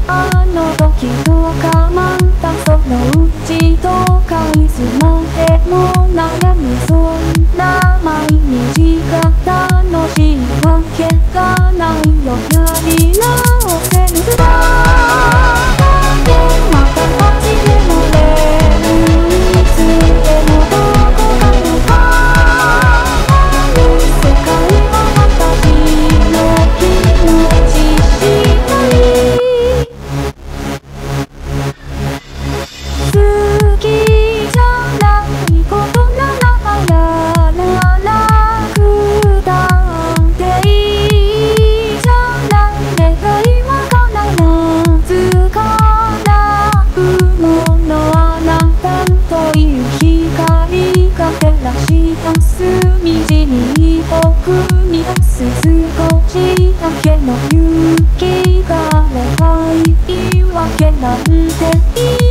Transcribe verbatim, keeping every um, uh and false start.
あの時とかまたそのうちと返すまでも悩むそんな毎日が楽しいわけがないよ。やり直せるだけまた立ちでもれるいつでもどこかの変わる世界は私の気持ち次第好きじゃないことならやらなくたっていいじゃない願いは必ず叶うものあなたという光が照らした隅地に僕に出す少しだけの勇気があれば言い訳なんていい